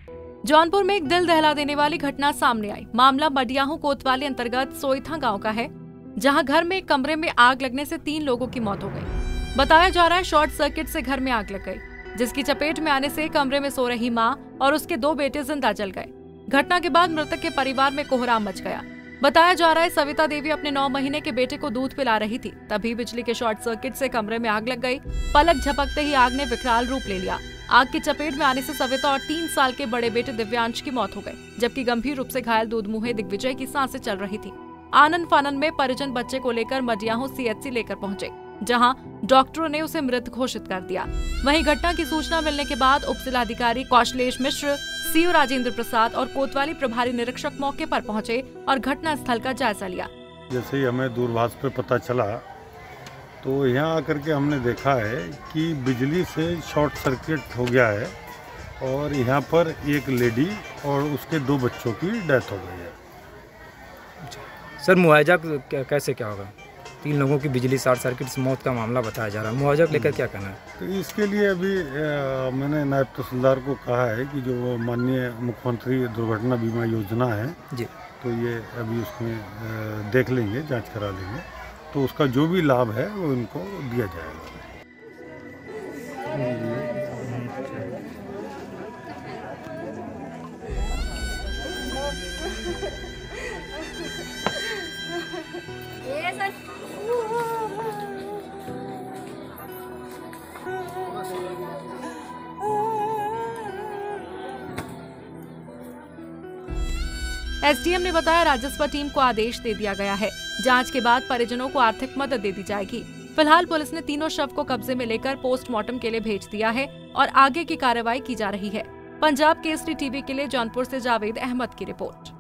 जौनपुर में एक दिल दहला देने वाली घटना सामने आई। मामला मडियाहू कोतवाली अंतर्गत सोईथा गांव का है, जहां घर में एक कमरे में आग लगने से 3 लोगों की मौत हो गई। बताया जा रहा है शॉर्ट सर्किट से घर में आग लग गई, जिसकी चपेट में आने से कमरे में सो रही मां और उसके 2 बेटे जिंदा जल गए। घटना के बाद मृतक के परिवार में कोहराम मच गया। बताया जा रहा है सविता देवी अपने 9 महीने के बेटे को दूध पिला रही थी, तभी बिजली के शॉर्ट सर्किट से कमरे में आग लग गई। पलक झपकते ही आग ने विकराल रूप ले लिया। आग की चपेट में आने से सविता और 3 साल के बड़े बेटे दिव्यांश की मौत हो गई, जबकि गंभीर रूप से घायल दूध मुहे दिग्विजय की सांसें चल रही थी। आनन फानन में परिजन बच्चे को लेकर मडियाहू CHC लेकर पहुंचे, जहां डॉक्टरों ने उसे मृत घोषित कर दिया। वहीं घटना की सूचना मिलने के बाद उप जिलाधिकारी कौशलेश मिश्र, CO राजेंद्र प्रसाद और कोतवाली प्रभारी निरीक्षक मौके पर पहुंचे और घटना स्थल का जायजा लिया। जैसे ही हमें दूरभाष पे पता चला तो यहाँ आकर के हमने देखा है कि बिजली से शॉर्ट सर्किट हो गया है और यहाँ पर एक लेडी और उसके 2 बच्चों की डेथ हो गई है। सर मुआवजा कैसे क्या होगा? 3 लोगों की बिजली शॉर्ट सर्किट से मौत का मामला बताया जा रहा है, मुआवजा लेकर क्या कहना है? तो इसके लिए अभी मैंने नायब तहसीलदार को कहा है कि जो माननीय मुख्यमंत्री दुर्घटना बीमा योजना है जी, तो ये अभी उसमें देख लेंगे, जांच करा लेंगे, तो उसका जो भी लाभ है वो इनको दिया जाएगा। SDM ने बताया राजस्व टीम को आदेश दे दिया गया है। जांच के बाद परिजनों को आर्थिक मदद दे दी जाएगी। फिलहाल पुलिस ने तीनों शव को कब्जे में लेकर पोस्टमार्टम के लिए भेज दिया है और आगे की कार्रवाई की जा रही है। पंजाब केसरी टीवी के लिए जौनपुर से जावेद अहमद की रिपोर्ट।